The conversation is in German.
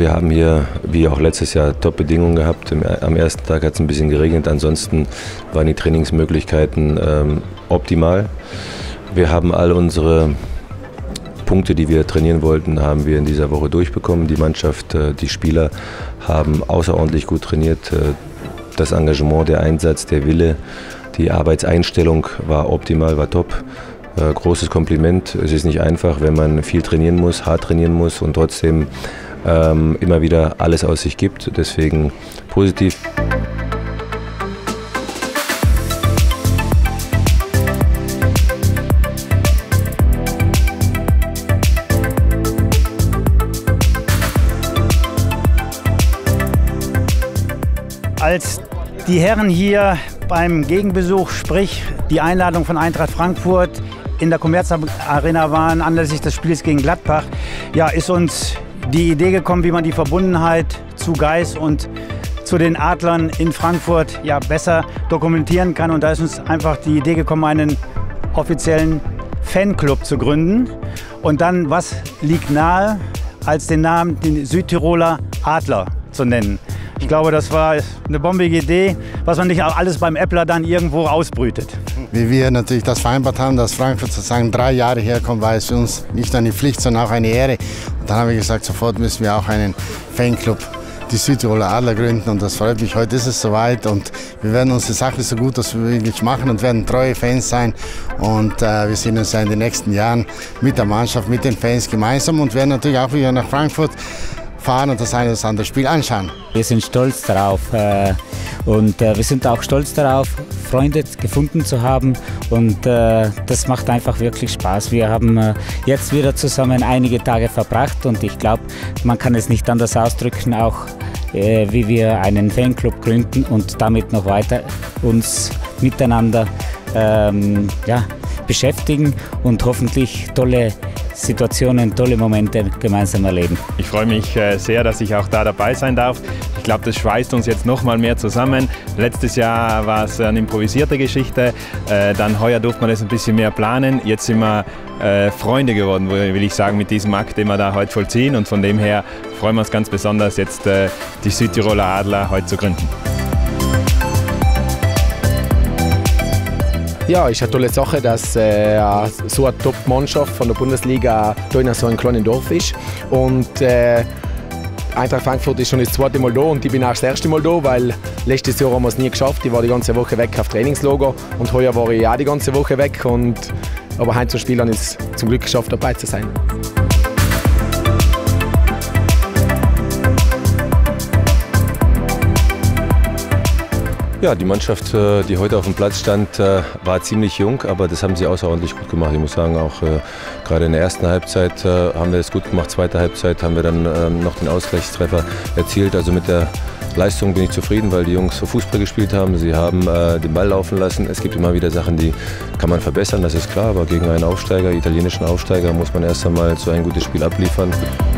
wir haben hier, wie auch letztes Jahr, Top-Bedingungen gehabt. Am ersten Tag hat es ein bisschen geregnet, ansonsten waren die Trainingsmöglichkeiten optimal. Wir haben all unsere Punkte, die wir trainieren wollten, haben wir in dieser Woche durchbekommen. Die Mannschaft, die Spieler haben außerordentlich gut trainiert. Das Engagement, der Einsatz, der Wille, die Arbeitseinstellung war optimal, war top. Großes Kompliment. Es ist nicht einfach, wenn man viel trainieren muss, hart trainieren muss und trotzdem immer wieder alles aus sich gibt. Deswegen positiv. Als die Herren hier beim Gegenbesuch, sprich die Einladung von Eintracht Frankfurt in der Commerzarena waren, anlässlich des Spiels gegen Gladbach, ja, ist uns die Idee gekommen, wie man die Verbundenheit zu Geis und zu den Adlern in Frankfurt ja besser dokumentieren kann. Und da ist uns einfach die Idee gekommen, einen offiziellen Fanclub zu gründen. Und dann, was liegt nahe, als den Namen den Südtiroler Adler zu nennen. Ich glaube, das war eine bombige Idee, was man nicht alles beim Äppler dann irgendwo ausbrütet. Wie wir natürlich das vereinbart haben, dass Frankfurt sozusagen 3 Jahre herkommt, war es für uns nicht nur eine Pflicht, sondern auch eine Ehre. Und dann haben wir gesagt, sofort müssen wir auch einen Fanclub, die Südtiroler Adler, gründen. Und das freut mich, heute ist es soweit und wir werden unsere Sache so gut als möglich machen und werden treue Fans sein. Und wir sehen uns ja in den nächsten Jahren mit der Mannschaft, mit den Fans gemeinsam und werden natürlich auch wieder nach Frankfurt fahren und das eine oder das andere Spiel anschauen. Wir sind stolz darauf und wir sind auch stolz darauf, Freunde gefunden zu haben und das macht einfach wirklich Spaß. Wir haben jetzt wieder zusammen einige Tage verbracht und ich glaube, man kann es nicht anders ausdrücken, auch wie wir einen Fanclub gründen und damit noch weiter uns miteinander beschäftigen und hoffentlich tolle Situationen, tolle Momente gemeinsam erleben. Ich freue mich sehr, dass ich auch da dabei sein darf. Ich glaube, das schweißt uns jetzt noch mal mehr zusammen. Letztes Jahr war es eine improvisierte Geschichte, dann heuer durfte man das ein bisschen mehr planen. Jetzt sind wir Freunde geworden, will ich sagen, mit diesem Akt, den wir da heute vollziehen. Und von dem her freuen wir uns ganz besonders, jetzt die Südtiroler Adler heute zu gründen. Ja, ist eine tolle Sache, dass so eine Top-Mannschaft von der Bundesliga hier in so einem kleinen Dorf ist. Und Eintracht Frankfurt ist schon das 2. Mal da und ich bin auch das 1. Mal da, weil letztes Jahr haben wir es nie geschafft. Ich war die ganze Woche weg auf Trainingslager und heuer war ich auch die ganze Woche weg. Aber heute zum Spiel habe ich es zum Glück geschafft, dabei zu sein. Ja, die Mannschaft, die heute auf dem Platz stand, war ziemlich jung, aber das haben sie außerordentlich gut gemacht. Ich muss sagen, auch gerade in der ersten Halbzeit haben wir das gut gemacht. Zweite Halbzeit haben wir dann noch den Ausgleichstreffer erzielt. Also mit der Leistung bin ich zufrieden, weil die Jungs so Fußball gespielt haben. Sie haben den Ball laufen lassen. Es gibt immer wieder Sachen, die kann man verbessern, das ist klar. Aber gegen einen Aufsteiger, italienischen Aufsteiger, muss man erst einmal so ein gutes Spiel abliefern.